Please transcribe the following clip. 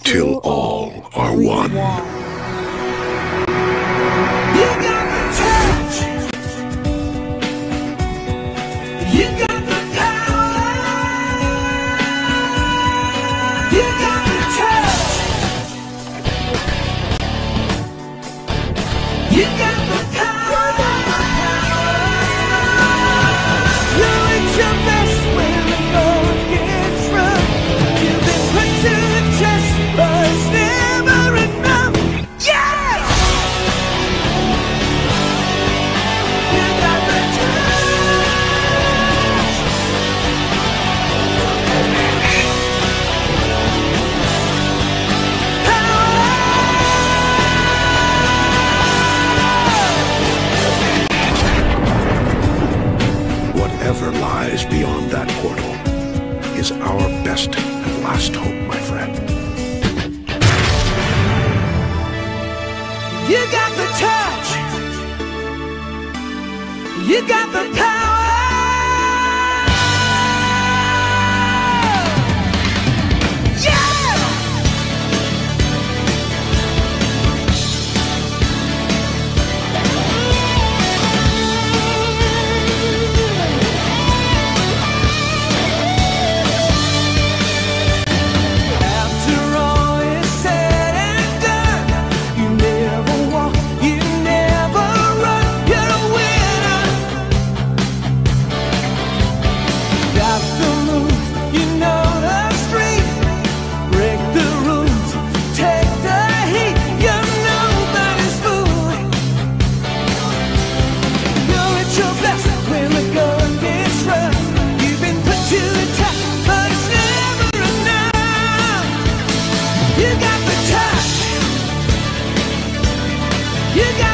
till all are one. You got the touch. You got the power. You got the touch. You got the power. You're at your best when the going gets rough. You've been put to the test, but it's never enough. Yeah! You got the touch. Whatever lies beyond that portal is our best and last hope, my friend. You got the touch. You got the power. Yeah! After all is said and done, you never walk, you never run, you're a winner. Got the moves, you know the street, break the rules, take the heat, you're nobody's fool. You're at your best when the going gets rough. You've been put to the test, but it's never enough. You got the touch. You got